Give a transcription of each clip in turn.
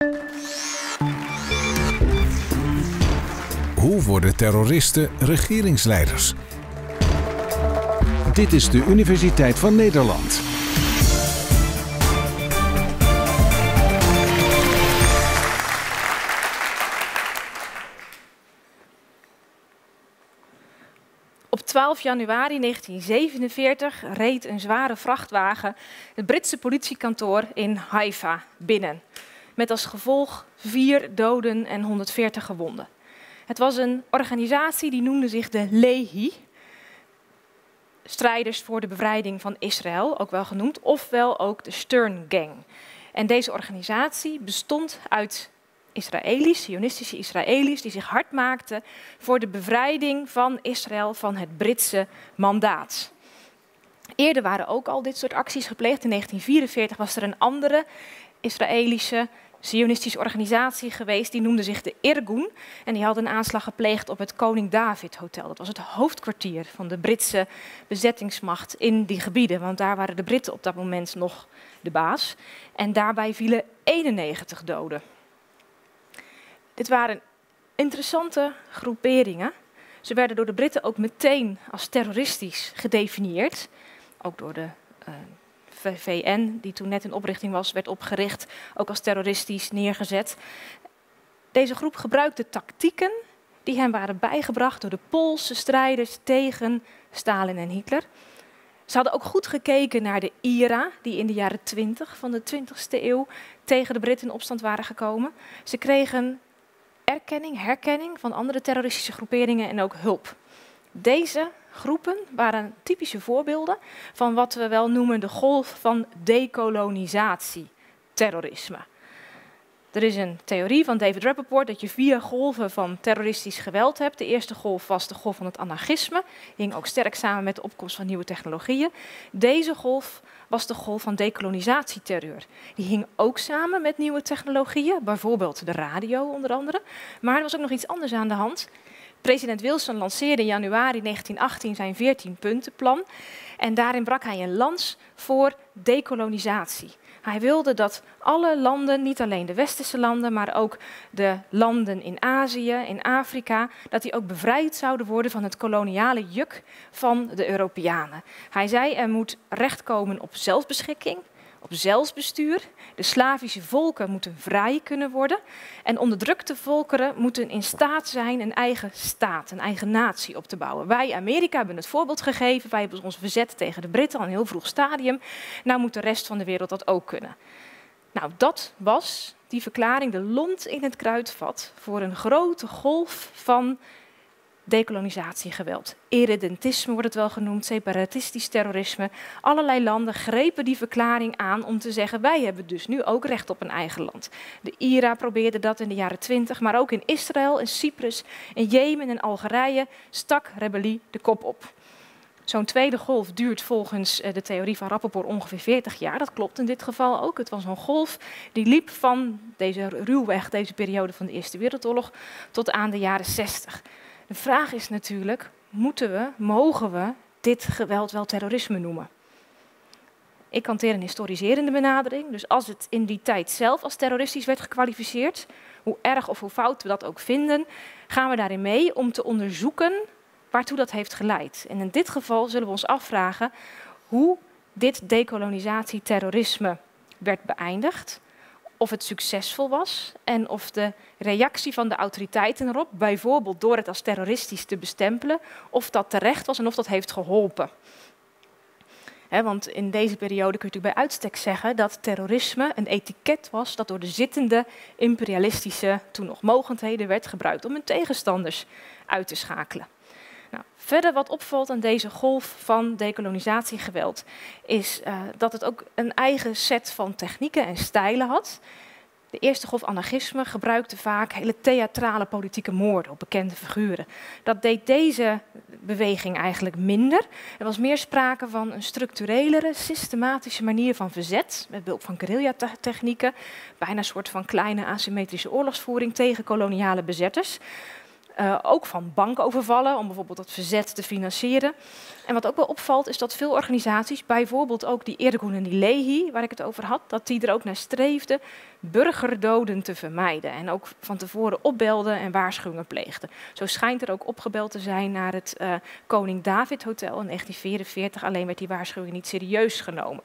Hoe worden terroristen regeringsleiders? Dit is de Universiteit van Nederland. Op 12 januari 1947 reed een zware vrachtwagen het Britse politiekantoor in Haifa binnen. Met als gevolg 4 doden en 140 gewonden. Het was een organisatie die noemde zich de Lehi. Strijders voor de bevrijding van Israël, ook wel genoemd, ofwel ook de Stern Gang. En deze organisatie bestond uit Israëli's, Zionistische Israëli's, die zich hard maakten voor de bevrijding van Israël van het Britse mandaat. Eerder waren ook al dit soort acties gepleegd. In 1944 was er een andere Israëlische Zionistische organisatie geweest, die noemde zich de Irgun. En die had een aanslag gepleegd op het Koning David Hotel. Dat was het hoofdkwartier van de Britse bezettingsmacht in die gebieden. Want daar waren de Britten op dat moment nog de baas. En daarbij vielen 91 doden. Dit waren interessante groeperingen. Ze werden door de Britten ook meteen als terroristisch gedefinieerd. Ook door de VN, die toen net in oprichting was, werd opgericht, ook als terroristisch neergezet. Deze groep gebruikte tactieken die hem waren bijgebracht door de Poolse strijders tegen Stalin en Hitler. Ze hadden ook goed gekeken naar de IRA, die in de jaren 20 van de 20e eeuw tegen de Britten in opstand waren gekomen. Ze kregen herkenning van andere terroristische groeperingen en ook hulp. Deze groepen waren typische voorbeelden van wat we wel noemen de golf van dekolonisatie-terrorisme. Er is een theorie van David Rappaport dat je 4 golven van terroristisch geweld hebt. De eerste golf was de golf van het anarchisme. Die hing ook sterk samen met de opkomst van nieuwe technologieën. Deze golf was de golf van decolonisatieterreur. Die hing ook samen met nieuwe technologieën, bijvoorbeeld de radio onder andere. Maar er was ook nog iets anders aan de hand. President Wilson lanceerde in januari 1918 zijn 14-puntenplan. En daarin brak hij een lans voor dekolonisatie. Hij wilde dat alle landen, niet alleen de westerse landen, maar ook de landen in Azië, in Afrika, dat die ook bevrijd zouden worden van het koloniale juk van de Europeanen. Hij zei er moet recht komen op zelfbeschikking, op zelfbestuur. De Slavische volken moeten vrij kunnen worden. En onderdrukte volkeren moeten in staat zijn een eigen staat, een eigen natie op te bouwen. Wij, Amerika, hebben het voorbeeld gegeven. Wij hebben ons verzet tegen de Britten al een heel vroeg stadium. Nou moet de rest van de wereld dat ook kunnen. Nou, dat was die verklaring, de lont in het kruidvat voor een grote golf van decolonisatiegeweld. Irredentisme wordt het wel genoemd, separatistisch terrorisme. Allerlei landen grepen die verklaring aan om te zeggen, wij hebben dus nu ook recht op een eigen land. De IRA probeerde dat in de jaren 20, maar ook in Israël, in Cyprus, in Jemen en Algerije stak rebellie de kop op. Zo'n tweede golf duurt volgens de theorie van Rappaport ongeveer 40 jaar. Dat klopt in dit geval ook. Het was een golf die liep van ruwweg deze periode van de Eerste Wereldoorlog tot aan de jaren 60. De vraag is natuurlijk, mogen we dit geweld wel terrorisme noemen? Ik hanteer een historiserende benadering, dus als het in die tijd zelf als terroristisch werd gekwalificeerd, hoe erg of hoe fout we dat ook vinden, gaan we daarin mee om te onderzoeken waartoe dat heeft geleid. En in dit geval zullen we ons afvragen hoe dit decolonisatieterrorisme werd beëindigd, of het succesvol was en of de reactie van de autoriteiten erop, bijvoorbeeld door het als terroristisch te bestempelen, of dat terecht was en of dat heeft geholpen. Want in deze periode kun je natuurlijk bij uitstek zeggen dat terrorisme een etiket was dat door de zittende imperialistische, toen nog mogendheden, werd gebruikt om hun tegenstanders uit te schakelen. Nou, verder wat opvalt aan deze golf van decolonisatiegeweld is dat het ook een eigen set van technieken en stijlen had. De eerste golf anarchisme gebruikte vaak hele theatrale politieke moorden op bekende figuren. Dat deed deze beweging eigenlijk minder. Er was meer sprake van een structurelere, systematische manier van verzet, met behulp van guerrilla-technieken, bijna een soort van kleine asymmetrische oorlogsvoering tegen koloniale bezetters. Ook van bankovervallen, om bijvoorbeeld het verzet te financieren. En wat ook wel opvalt, is dat veel organisaties, bijvoorbeeld ook die Irgun en die Lehi, waar ik het over had, dat die er ook naar streefden burgerdoden te vermijden. En ook van tevoren opbelden en waarschuwingen pleegden. Zo schijnt er ook opgebeld te zijn naar het Koning David Hotel in 1944. Alleen werd die waarschuwing niet serieus genomen.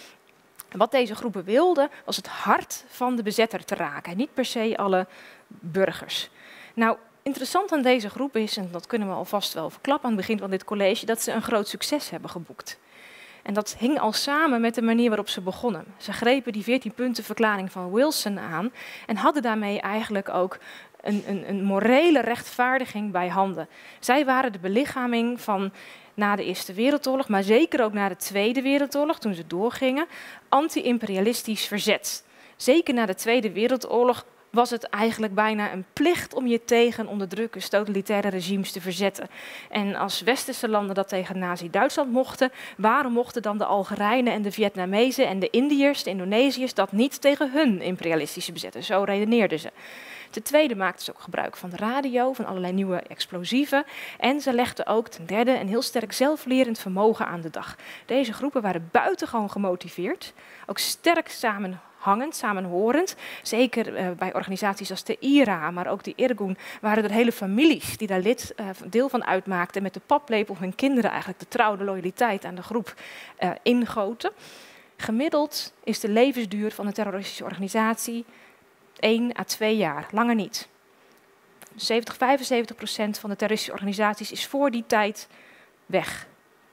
Wat deze groepen wilden, was het hart van de bezetter te raken. En niet per se alle burgers. Nou, interessant aan deze groep is, en dat kunnen we alvast wel verklappen aan het begin van dit college, dat ze een groot succes hebben geboekt. En dat hing al samen met de manier waarop ze begonnen. Ze grepen die 14-puntenverklaring van Wilson aan en hadden daarmee eigenlijk ook een morele rechtvaardiging bij handen. Zij waren de belichaming van, na de Eerste Wereldoorlog, maar zeker ook na de Tweede Wereldoorlog, toen ze doorgingen, anti-imperialistisch verzet. Zeker na de Tweede Wereldoorlog was het eigenlijk bijna een plicht om je tegen onderdrukkers, totalitaire regimes te verzetten. En als westerse landen dat tegen Nazi-Duitsland mochten, waarom mochten dan de Algerijnen en de Vietnamezen en de Indiërs, de Indonesiërs, dat niet tegen hun imperialistische bezetters? Zo redeneerden ze. Ten tweede maakten ze ook gebruik van de radio, van allerlei nieuwe explosieven. En ze legden ook ten derde een heel sterk zelflerend vermogen aan de dag. Deze groepen waren buitengewoon gemotiveerd, ook sterk samenhangend, samenhorend. Zeker bij organisaties als de IRA, maar ook de Irgun, waren er hele families die daar deel van uitmaakten. Met de paplepel hun kinderen eigenlijk de trouw, de loyaliteit aan de groep ingoten. Gemiddeld is de levensduur van een terroristische organisatie 1 à 2 jaar, langer niet. 75% van de terroristische organisaties is voor die tijd weg.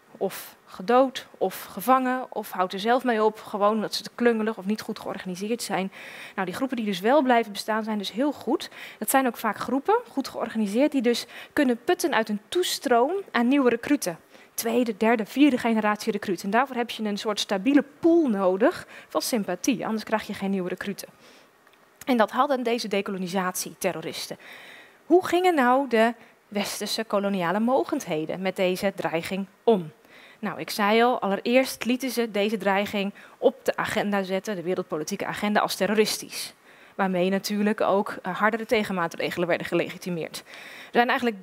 Of gedood, of gevangen, of houdt er zelf mee op, gewoon omdat ze te klungelig of niet goed georganiseerd zijn. Nou, die groepen die dus wel blijven bestaan zijn dus heel goed. Dat zijn ook vaak groepen, goed georganiseerd, die dus kunnen putten uit een toestroom aan nieuwe recruten. Tweede, derde, vierde generatie recruten. En daarvoor heb je een soort stabiele pool nodig van sympathie, anders krijg je geen nieuwe recruten. En dat hadden deze dekolonisatieterroristen. Hoe gingen nou de westerse koloniale mogendheden met deze dreiging om? Nou, ik zei al, allereerst lieten ze deze dreiging op de agenda zetten, de wereldpolitieke agenda, als terroristisch. Waarmee natuurlijk ook hardere tegenmaatregelen werden gelegitimeerd. Er zijn eigenlijk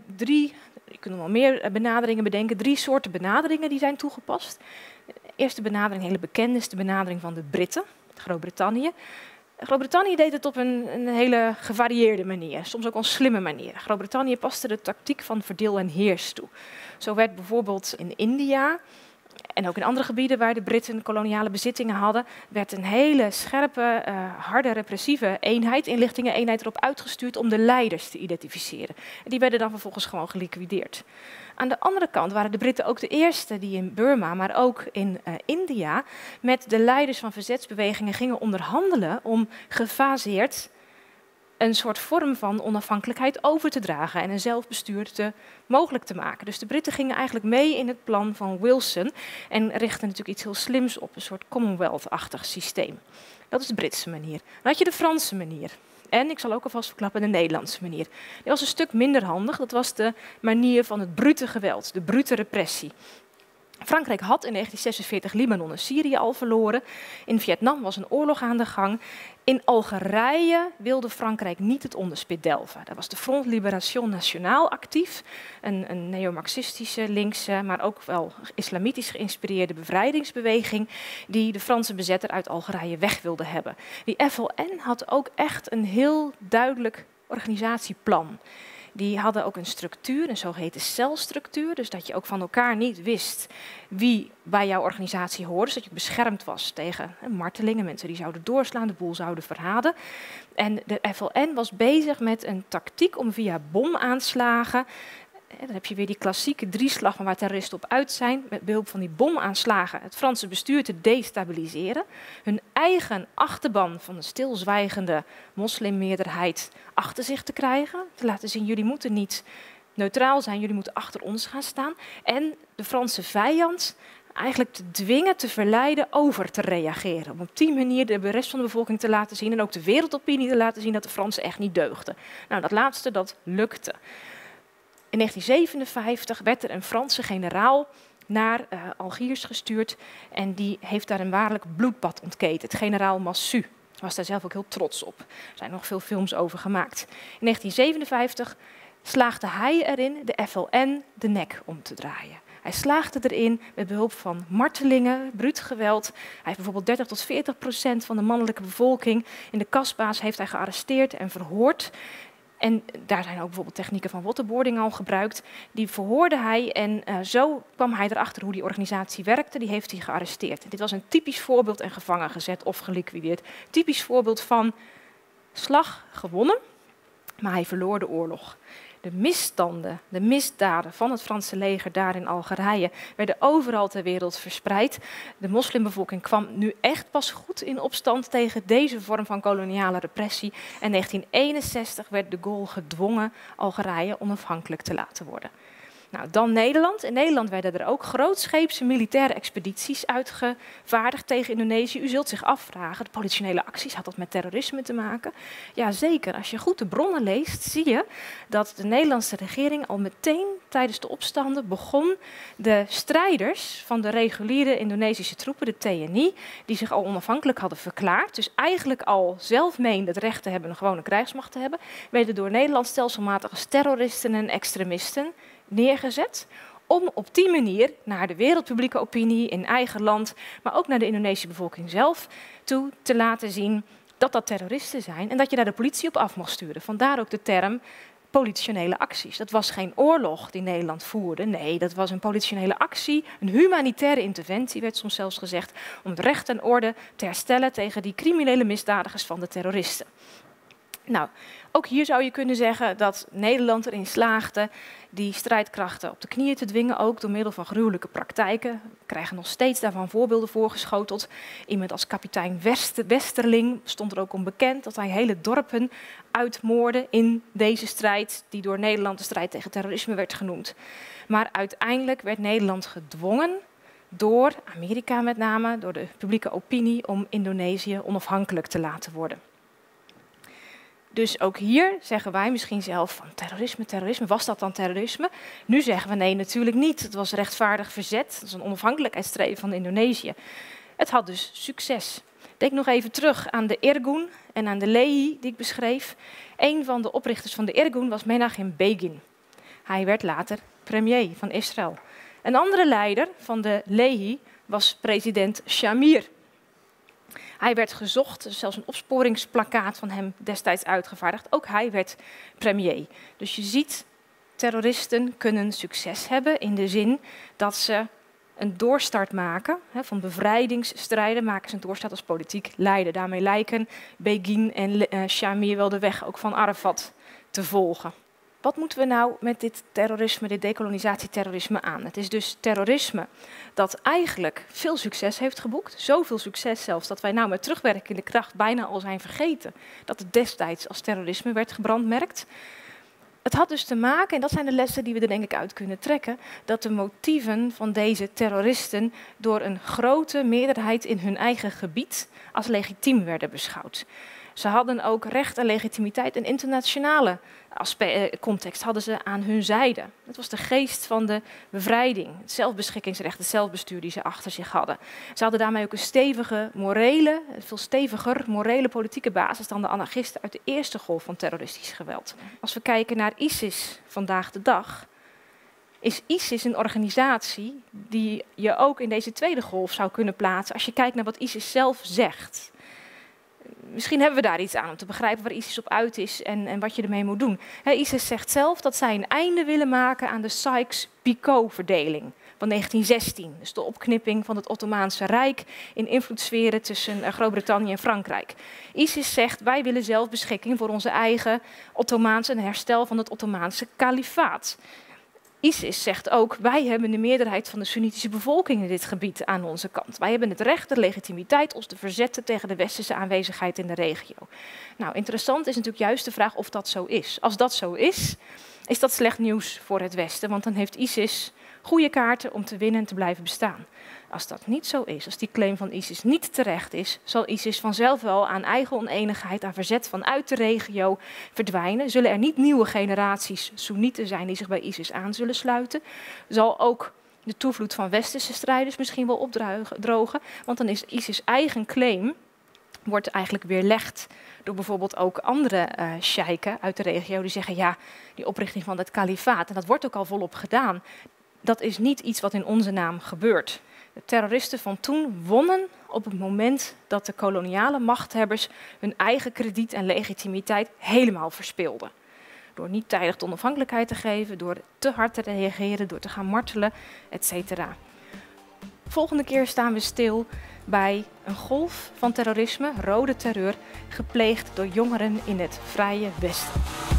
je kunt nog wel meer benaderingen bedenken, 3 soorten benaderingen die zijn toegepast. De eerste benadering, hele bekend, is de benadering van de Britten, Groot-Brittannië. Groot-Brittannië deed het op een hele gevarieerde manier, soms ook een slimme manier. Groot-Brittannië paste de tactiek van verdeel en heers toe. Zo werd bijvoorbeeld in India en ook in andere gebieden waar de Britten koloniale bezittingen hadden, werd een hele scherpe, harde, repressieve eenheid, inlichtingeneenheid erop uitgestuurd om de leiders te identificeren. En die werden dan vervolgens gewoon geliquideerd. Aan de andere kant waren de Britten ook de eerste die in Burma, maar ook in India, met de leiders van verzetsbewegingen gingen onderhandelen om gefaseerd een soort vorm van onafhankelijkheid over te dragen en een zelfbestuur mogelijk te maken. Dus de Britten gingen eigenlijk mee in het plan van Wilson en richtten natuurlijk iets heel slims op, een soort Commonwealth-achtig systeem. Dat is de Britse manier. Dan had je de Franse manier. En ik zal ook alvast verklappen de Nederlandse manier. Die was een stuk minder handig. Dat was de manier van het brute geweld, de brute repressie. Frankrijk had in 1946 Libanon en Syrië al verloren. In Vietnam was een oorlog aan de gang. In Algerije wilde Frankrijk niet het onderspit delven. Daar was de Front Libération Nationale actief. Een neo-marxistische, linkse, maar ook wel islamitisch geïnspireerde bevrijdingsbeweging die de Franse bezetter uit Algerije weg wilde hebben. Die FLN had ook echt een heel duidelijk organisatieplan. Die hadden ook een structuur, een zogeheten celstructuur. Dus dat je ook van elkaar niet wist wie bij jouw organisatie hoorde. Dus dat je beschermd was tegen martelingen, mensen die zouden doorslaan, de boel zouden verraden. En de FLN was bezig met een tactiek om via bomaanslagen, dan heb je weer die klassieke drieslag van waar terroristen op uit zijn, met behulp van die bomaanslagen het Franse bestuur te destabiliseren, hun eigen achterban van een stilzwijgende moslimmeerderheid achter zich te krijgen, te laten zien, jullie moeten niet neutraal zijn, jullie moeten achter ons gaan staan, en de Franse vijand eigenlijk te dwingen, te verleiden over te reageren. Om op die manier de rest van de bevolking te laten zien en ook de wereldopinie te laten zien dat de Fransen echt niet deugden. Nou, dat laatste, dat lukte. In 1957 werd er een Franse generaal naar Algiers gestuurd en die heeft daar een waarlijk bloedbad ontketend. Generaal Massu was daar zelf ook heel trots op. Er zijn nog veel films over gemaakt. In 1957 slaagde hij erin de FLN de nek om te draaien. Hij slaagde erin met behulp van martelingen, bruut geweld. Hij heeft bijvoorbeeld 30-40% van de mannelijke bevolking in de kasba's heeft hij gearresteerd en verhoord. En daar zijn ook bijvoorbeeld technieken van waterboarding al gebruikt. Die verhoorde hij en zo kwam hij erachter hoe die organisatie werkte. Die heeft hij gearresteerd. En dit was een typisch voorbeeld en gevangen gezet of geliquideerd. Typisch voorbeeld van slag gewonnen, maar hij verloor de oorlog. De misstanden, de misdaden van het Franse leger daar in Algerije werden overal ter wereld verspreid. De moslimbevolking kwam nu echt pas goed in opstand tegen deze vorm van koloniale repressie. En in 1961 werd de Gaulle gedwongen Algerije onafhankelijk te laten worden. Nou, dan Nederland. In Nederland werden er ook grootscheepse militaire expedities uitgevaardigd tegen Indonesië. U zult zich afvragen, de politionele acties, had dat met terrorisme te maken? Jazeker, als je goed de bronnen leest, zie je dat de Nederlandse regering al meteen tijdens de opstanden begon de strijders van de reguliere Indonesische troepen, de TNI, die zich al onafhankelijk hadden verklaard, dus eigenlijk al zelf meenden het recht te hebben een gewone krijgsmacht te hebben, werden door Nederland stelselmatig als terroristen en extremisten neergezet, om op die manier naar de wereldpublieke opinie in eigen land, maar ook naar de Indonesische bevolking zelf toe te laten zien dat dat terroristen zijn en dat je daar de politie op af mag sturen. Vandaar ook de term politionele acties. Dat was geen oorlog die Nederland voerde, nee, dat was een politionele actie, een humanitaire interventie, werd soms zelfs gezegd, om het recht en orde te herstellen tegen die criminele misdadigers van de terroristen. Nou, ook hier zou je kunnen zeggen dat Nederland erin slaagde die strijdkrachten op de knieën te dwingen, ook door middel van gruwelijke praktijken. We krijgen nog steeds daarvan voorbeelden voorgeschoteld. Iemand als kapitein Westerling stond er ook om bekend dat hij hele dorpen uitmoordde in deze strijd, die door Nederland de strijd tegen terrorisme werd genoemd. Maar uiteindelijk werd Nederland gedwongen door Amerika met name, door de publieke opinie, om Indonesië onafhankelijk te laten worden. Dus ook hier zeggen wij misschien zelf van terrorisme, was dat dan terrorisme? Nu zeggen we nee, natuurlijk niet. Het was rechtvaardig verzet, dat is een onafhankelijkheidsstreven van Indonesië. Het had dus succes. Denk nog even terug aan de Irgun en aan de Lehi die ik beschreef. Een van de oprichters van de Irgun was Menachem Begin. Hij werd later premier van Israël. Een andere leider van de Lehi was president Shamir. Hij werd gezocht, er is zelfs een opsporingsplakkaat van hem destijds uitgevaardigd. Ook hij werd premier. Dus je ziet, terroristen kunnen succes hebben in de zin dat ze een doorstart maken. Van bevrijdingsstrijden maken ze een doorstart als politiek leider. Daarmee lijken Begin en Shamir wel de weg ook van Arafat te volgen. Wat moeten we nou met dit terrorisme, dit decolonisatieterrorisme aan? Het is dus terrorisme dat eigenlijk veel succes heeft geboekt. Zoveel succes zelfs dat wij nou met terugwerkende kracht bijna al zijn vergeten dat het destijds als terrorisme werd gebrandmerkt. Het had dus te maken, en dat zijn de lessen die we er denk ik uit kunnen trekken, dat de motieven van deze terroristen door een grote meerderheid in hun eigen gebied als legitiem werden beschouwd. Ze hadden ook recht en legitimiteit en internationale context hadden ze aan hun zijde. Het was de geest van de bevrijding, het zelfbeschikkingsrecht, het zelfbestuur die ze achter zich hadden. Ze hadden daarmee ook een stevige veel steviger morele politieke basis dan de anarchisten uit de eerste golf van terroristisch geweld. Als we kijken naar ISIS vandaag de dag, is ISIS een organisatie die je ook in deze tweede golf zou kunnen plaatsen als je kijkt naar wat ISIS zelf zegt. Misschien hebben we daar iets aan om te begrijpen waar ISIS op uit is en wat je ermee moet doen. ISIS zegt zelf dat zij een einde willen maken aan de Sykes-Picot-verdeling van 1916. Dus de opknipping van het Ottomaanse Rijk in invloedssferen tussen Groot-Brittannië en Frankrijk. ISIS zegt wij willen zelfbeschikking voor onze eigen Ottomaanse en herstel van het Ottomaanse kalifaat. ISIS zegt ook, wij hebben de meerderheid van de Soenitische bevolking in dit gebied aan onze kant. Wij hebben het recht, de legitimiteit ons te verzetten tegen de westerse aanwezigheid in de regio. Nou, interessant is natuurlijk juist de vraag of dat zo is. Als dat zo is, is dat slecht nieuws voor het Westen, want dan heeft ISIS goede kaarten om te winnen en te blijven bestaan. Als dat niet zo is, als die claim van ISIS niet terecht is, zal ISIS vanzelf wel aan eigen oneenigheid, aan verzet vanuit de regio verdwijnen. Zullen er niet nieuwe generaties Soenieten zijn die zich bij ISIS aan zullen sluiten. Zal ook de toevloed van westerse strijders misschien wel opdrogen, want dan is ISIS eigen claim wordt eigenlijk weerlegd door bijvoorbeeld ook andere sheiken uit de regio die zeggen ja, die oprichting van het kalifaat, en dat wordt ook al volop gedaan, dat is niet iets wat in onze naam gebeurt. De terroristen van toen wonnen op het moment dat de koloniale machthebbers hun eigen krediet en legitimiteit helemaal verspeelden. Door niet tijdig de onafhankelijkheid te geven, door te hard te reageren, door te gaan martelen, etc. Volgende keer staan we stil bij een golf van terrorisme, rode terreur, gepleegd door jongeren in het Vrije Westen.